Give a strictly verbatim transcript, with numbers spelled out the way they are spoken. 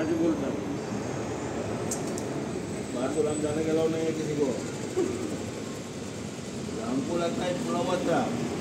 आज बोलता हूँ बाहर तो राम जाने के अलाउ नहीं है किसी को। राम को लगता है थोड़ा मत रहा